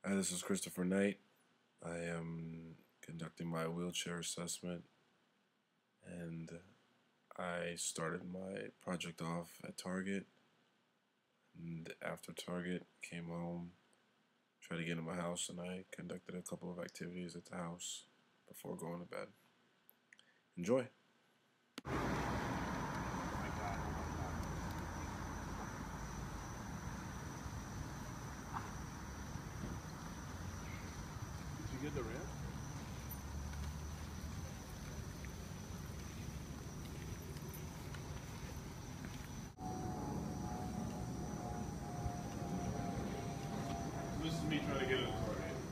Hi, this is Christopher Knight. I am conducting my wheelchair assessment, and I started my project off at Target, and after Target, came home, tried to get in my house, and I conducted a couple of activities at the house before going to bed. Enjoy! Did you get the ramp? This is me trying to get it Target.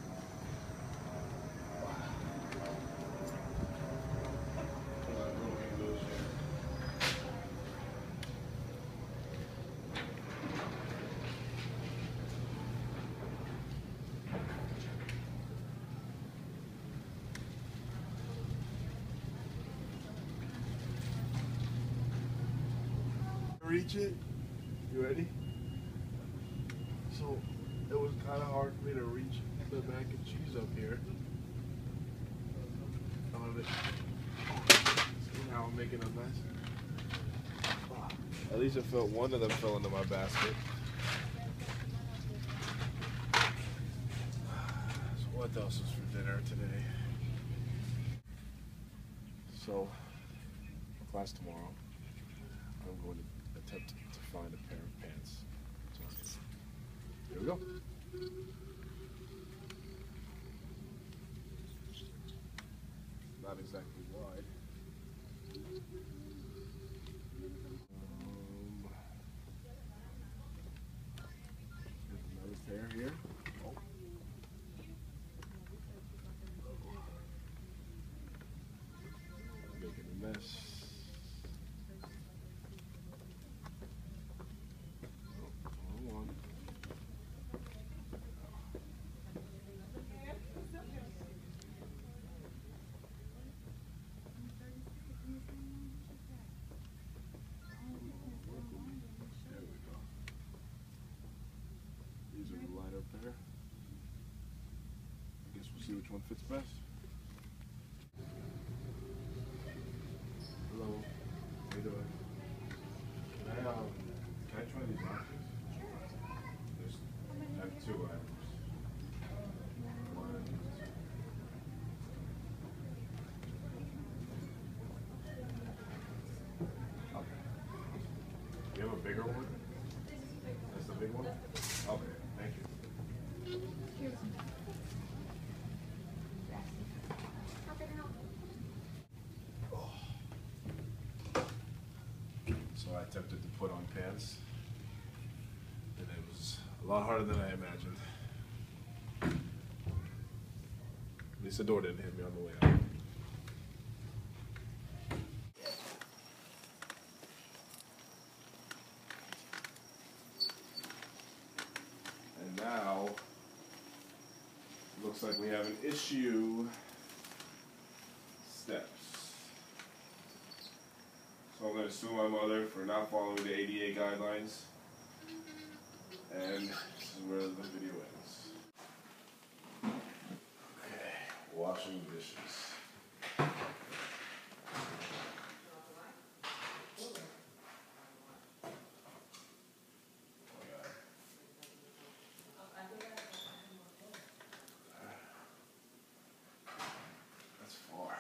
Reach it? You ready? So it was kind of hard for me to reach the mac and cheese up here. See how I'm making a mess? At least it felt one of them fell into my basket. So what else is for dinner today? So, class tomorrow, I'm going to attempt to find a pair of pants. So, here we go. Not exactly wide. Another pair here. Oh. Making a mess. Hold on. There we go. These are the lighter pair. I guess we'll see which one fits best. Hello. How you doing? Can I try these options? There's, I have two items. One and two. Okay. Do you have a bigger one? That's the big one? Okay, thank you. So I attempted to put on pants, and it was a lot harder than I imagined. At least the door didn't hit me on the way out. And now, looks like we have an issue. Steps. So I'm going to sue my mother for not following the ADA guidelines. And this is where the video ends. Okay, washing dishes. That's far.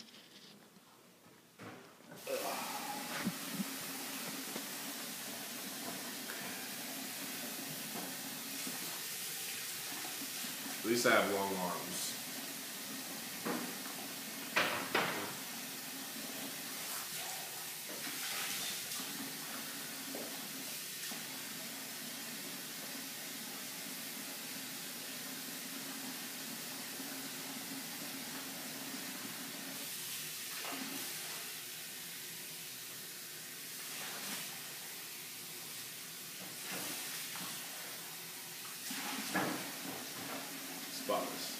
At least I have long arms. Spotless.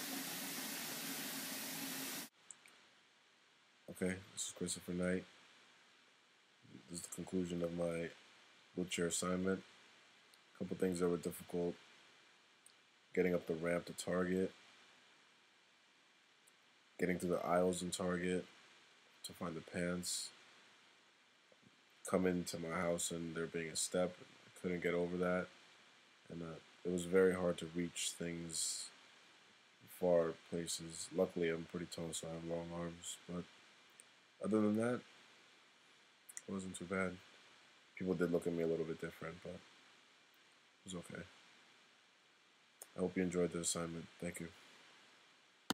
Okay, this is Christopher Knight. This is the conclusion of my wheelchair assignment. A couple things that were difficult. getting up the ramp to Target, getting through the aisles in Target to find the pants, come into my house and there being a step. I couldn't get over that. And it was very hard to reach things far places. Luckily, I'm pretty tall, so I have long arms. But other than that, it wasn't too bad. People did look at me a little bit different, but it was okay. I hope you enjoyed the assignment. Thank you.